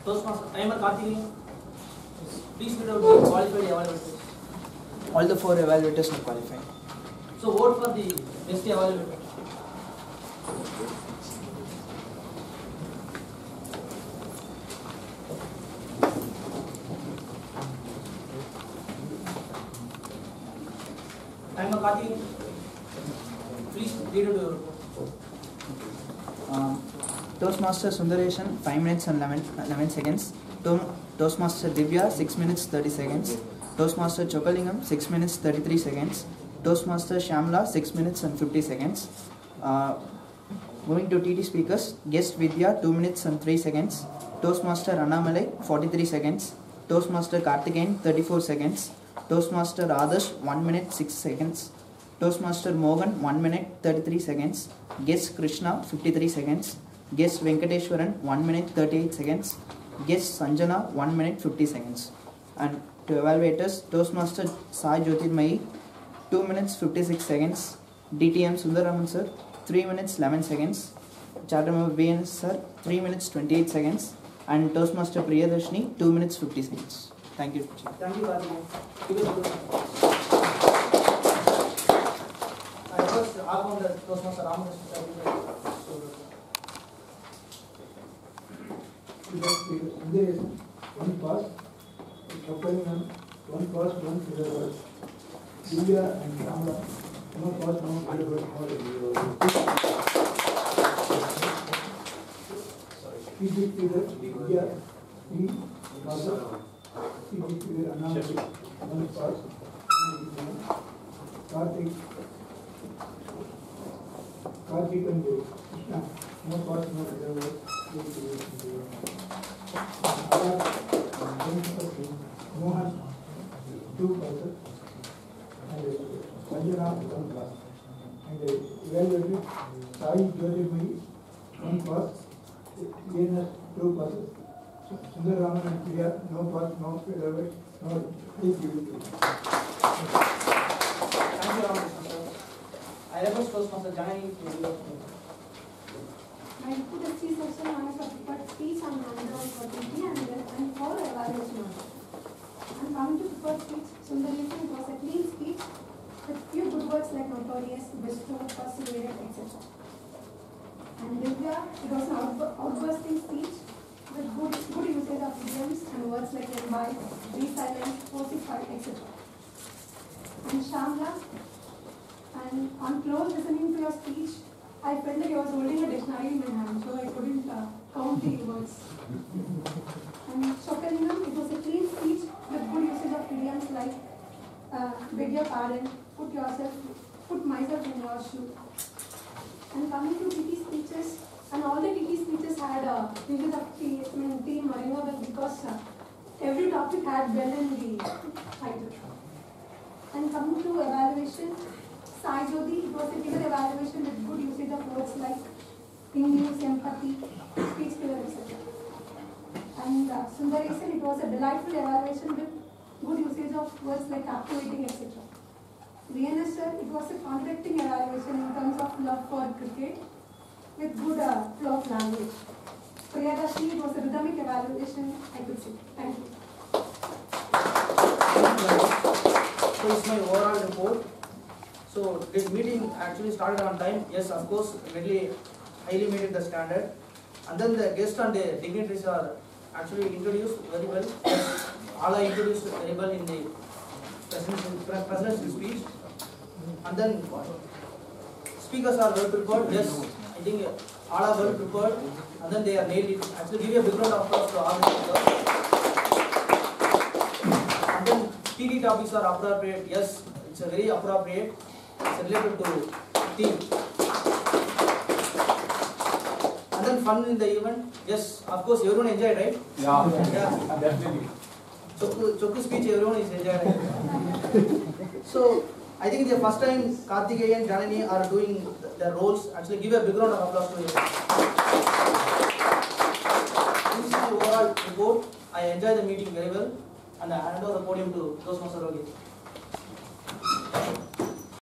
Toastmaster timer Karthikeyan. Please read out the qualified evaluators. All the 4 evaluators are qualified. So vote for the best evaluator. Timer Karthikeyan. Please read out your report. Toastmaster Sundaresan 5 minutes and 11 seconds. Toastmaster Divya 6 minutes 30 seconds. Toastmaster Chokalingam 6 minutes 33 seconds. Toastmaster Shamla 6 minutes and 50 seconds. Moving to TT speakers, guest Vidya 2 minutes and 3 seconds. Toastmaster Annamalai 43 seconds. Toastmaster Karthikeyan 34 seconds. Toastmaster Adarsh 1 minute 6 seconds. Toastmaster Mohan 1 minute 33 seconds. Guest Krishna 53 seconds. Guest Venkateshwaran 1 minute 38 seconds. Guest Sanjana 1 minute 50 seconds. And to evaluators, Toastmaster Sai Jyotirmayi 2 minutes 56 seconds. DTM Sundaraman sir 3 minutes 11 seconds. Charter member BNS sir 3 minutes 28 seconds. And Toastmaster Priyadarshini 2 minutes 50 seconds. Thank you. Thank you, Karthikeyan. I first ask on the Toastmaster Ramakrishna sir. One pass, Chokalingam, 1 pass, 1 filler. Divya and Shamla, no pass, no filler. PG filler, Divya, 3 passes. PG filler, Annamalai, 1 pass. Karthikeyan, Krishna, no pass, no filler. Mohan 2 passes and Sanjana 1 pass. And evaluated Sai Jyotirmayi 1 pass, BNS 2 passes, Sundaraman and Priya no pass, no failure, no. Please give it to. Thank you, Ramakrishna sir. I request Toastmaster Janani to read out. I put a C section on a prepared speech on Android for TT and for evaluation. And coming to prepared speech, Sundaresan, it was a clean speech with few good words like notorious, bestow, perseverance, etc. And Divya, it was an outbursting speech with good usage of idioms and words like imbibe, be silent, forsify, etc. And Shamla, and on close listening to your speech, I felt like I was holding a dictionary in my hand, so I couldn't count the words. And Chokalingam, it was a clean speech with good usage of idioms like beg your pardon, put myself in your shoe. And coming to TT speeches, and all the TT speeches had usage of team Marino because every topic had bell in the title. And coming to evaluation, Sai Jyoti, it was a clear evaluation with good usage of words like in-use, empathy, speech filler, etc. And Sundaresan, it was a delightful evaluation with good usage of words like captivating, etc. VNS sir, it was a contradicting evaluation in terms of love for cricket with good flow of language. Priyadarshini, it was a rhythmic evaluation, I could say. Thank you. So it's my overall report. So this meeting actually started on time. Yes, of course, really highly made it the standard. And then the guests and the dignitaries are actually introduced very well. Yes, all are introduced very well in the presidential speech. And then speakers are well prepared. Yes, I think all are well prepared. And then they are nailed it. Actually, give a big round of applause to all the speakers. And then TT topics are appropriate. Yes, it's a very appropriate. It's related to team. And then fun in the event. Yes, of course, everyone enjoyed, right? Yeah. Definitely. Chokku speech, everyone is enjoying. So, I think it's the first time Karthikeyan and Janani are doing their roles. Actually, give a big round of applause to them. This is the overall report. I enjoyed the meeting very well. And I hand over the podium to Toastmaster Rogi.